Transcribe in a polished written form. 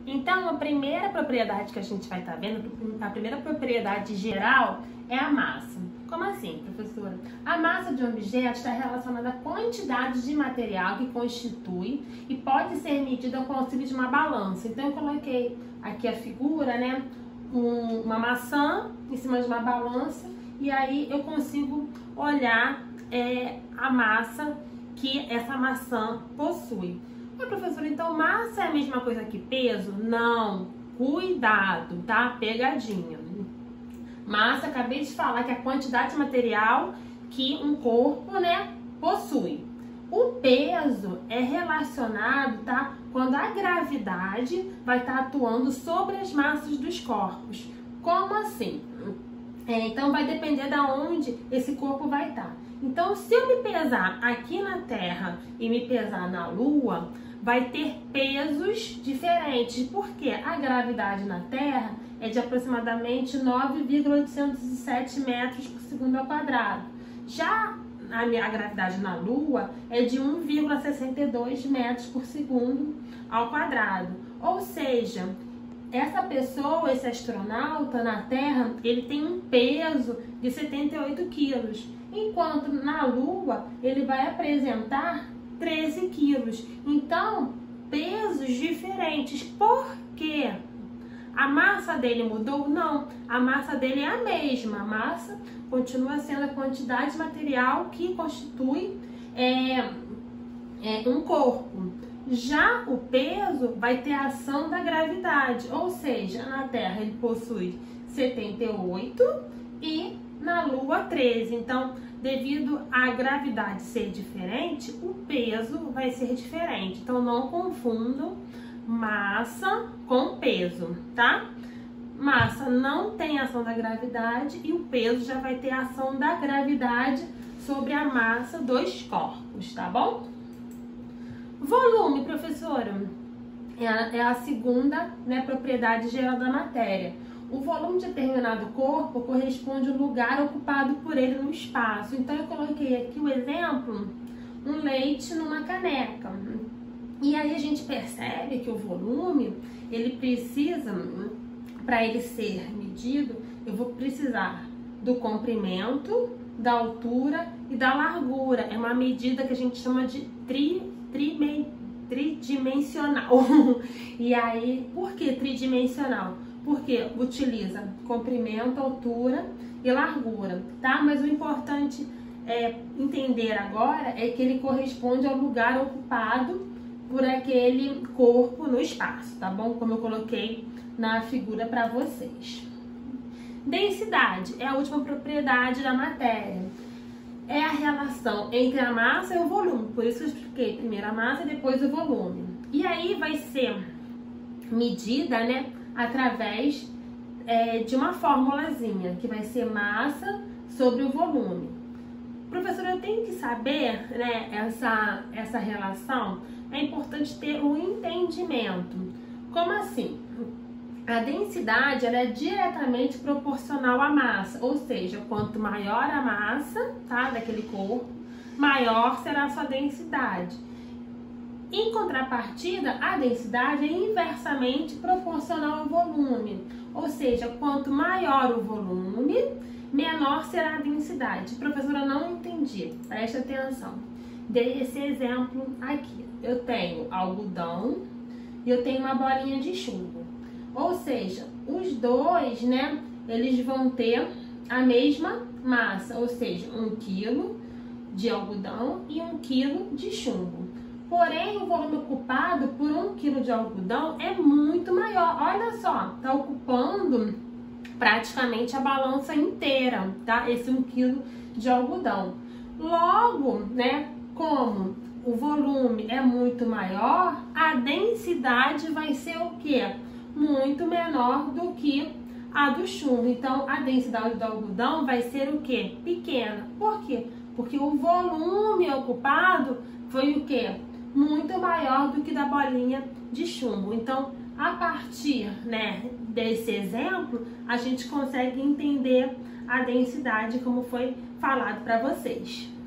Então, a primeira propriedade que a gente vai estar vendo, a primeira propriedade geral é a massa. Como assim, professora? A massa de um objeto está relacionada à quantidade de material que constitui e pode ser medida com o auxílio de uma balança. Então, eu coloquei aqui a figura, né? Uma maçã em cima de uma balança e aí eu consigo olhar a massa que essa maçã possui. Professora, então massa é a mesma coisa que peso? Não, cuidado, tá? Pegadinha. Massa, acabei de falar que é a quantidade de material que um corpo, né, possui. O peso é relacionado, tá? Quando a gravidade vai estar atuando sobre as massas dos corpos. Como assim? Então vai depender de onde esse corpo vai estar. Então, se eu me pesar aqui na Terra e me pesar na Lua, vai ter pesos diferentes, porque a gravidade na Terra é de aproximadamente 9,807 metros por segundo ao quadrado. Já a gravidade na Lua é de 1,62 metros por segundo ao quadrado. Ou seja, essa pessoa, esse astronauta na Terra, ele tem um peso de 78 quilos, enquanto na Lua ele vai apresentar 13 quilos. Então, pesos diferentes. Por quê? A massa dele mudou? Não, a massa dele é a mesma. A massa continua sendo a quantidade de material que constitui um corpo. Já o peso vai ter a ação da gravidade, ou seja, na Terra ele possui 78 e na Lua 13. Então, devido à gravidade ser diferente, o peso vai ser diferente. Então, não confundam massa com peso, tá? Massa não tem ação da gravidade e o peso já vai ter a ação da gravidade sobre a massa dos corpos, tá bom? Volume, professora, é a segunda, né, propriedade geral da matéria. O volume de determinado corpo corresponde ao lugar ocupado por ele no espaço. Então, eu coloquei aqui o exemplo, um leite numa caneca. E aí a gente percebe que o volume, ele precisa, para ele ser medido, eu vou precisar do comprimento, da altura e da largura. É uma medida que a gente chama de tridimensional. E aí, por que tridimensional? Porque utiliza comprimento, altura e largura, tá? Mas o importante entender agora é que ele corresponde ao lugar ocupado por aquele corpo no espaço, tá bom? Como eu coloquei na figura para vocês. Densidade é a última propriedade da matéria. É a relação entre a massa e o volume. Por isso eu expliquei primeiro a massa e depois o volume. E aí vai ser medida, né, através de uma formulazinha, que vai ser massa sobre o volume. Professora, eu tenho que saber, né, essa relação. É importante ter um entendimento. Como assim? A densidade ela é diretamente proporcional à massa, ou seja, quanto maior a massa, tá, daquele corpo, maior será a sua densidade. Em contrapartida, a densidade é inversamente proporcional ao volume, ou seja, quanto maior o volume, menor será a densidade. Professora, não entendi, preste atenção. Dei esse exemplo aqui. Eu tenho algodão e eu tenho uma bolinha de chumbo. Ou seja, os dois, né, eles vão ter a mesma massa, ou seja, 1 kg de algodão e 1 kg de chumbo. Porém, o volume ocupado por 1 kg de algodão é muito maior. Olha só, tá ocupando praticamente a balança inteira, tá? Esse 1 kg de algodão. Logo, né, como o volume é muito maior, a densidade vai ser o quê? Muito menor do que a do chumbo. Então, a densidade do algodão vai ser o quê? Pequena. Por quê? Porque o volume ocupado foi o quê? Muito maior do que da bolinha de chumbo. Então, a partir, né, desse exemplo, a gente consegue entender a densidade como foi falado para vocês.